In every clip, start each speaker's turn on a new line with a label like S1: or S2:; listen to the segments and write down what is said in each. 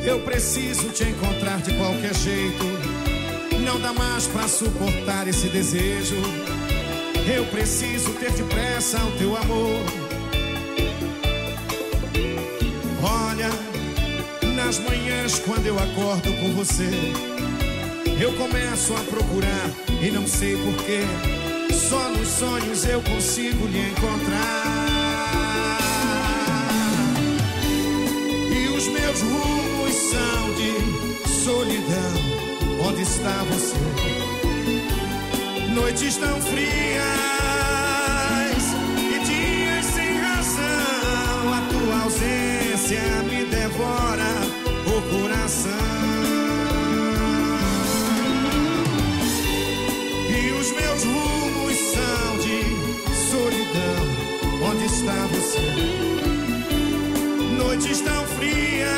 S1: Eu preciso te encontrar de qualquer jeito. Não dá mais pra suportar esse desejo. Eu preciso ter depressa o teu amor. Olha, nas manhãs quando eu acordo com você, eu começo a procurar e não sei porquê. Só nos sonhos eu consigo lhe encontrar. E os meus rumos são de solidão. Onde está você? Noites tão frias e dias sem razão. A tua ausência me devora o coração. E os meus rumos são de solidão. Onde está você? Noites tão frias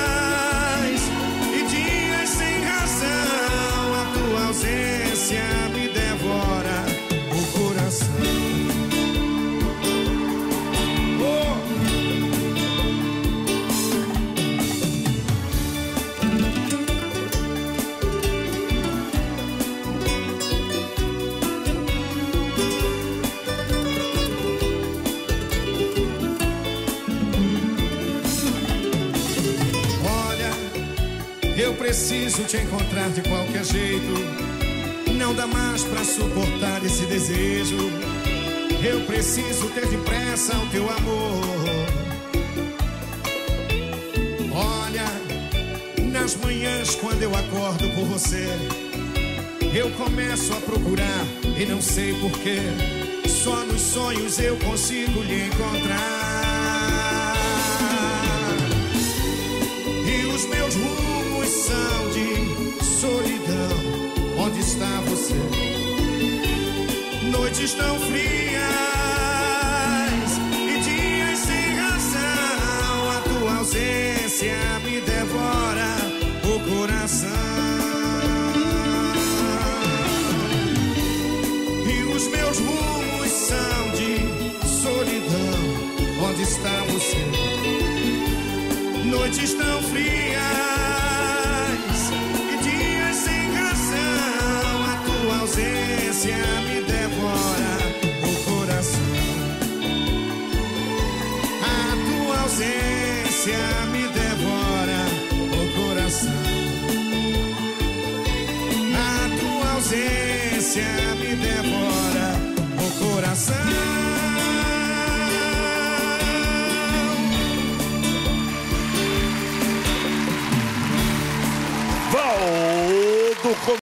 S1: e dias sem razão. A tua ausência me devora o coração. Eu preciso te encontrar de qualquer jeito. Não dá mais pra suportar esse desejo. Eu preciso ter depressa o teu amor. Olha, nas manhãs quando eu acordo por você, eu começo a procurar e não sei porquê. Só nos sonhos eu consigo lhe encontrar. E os meus rumos são de solidão. Onde está você? Noites tão frias e dias sem razão. A tua ausência me devora o coração. E os meus rumos são de solidão. Onde está você? Noites tão frias e dias sem razão. A tua ausência me devora o coração. A tua ausência me devora o coração. A tua ausência me devora o coração.
S2: Valdo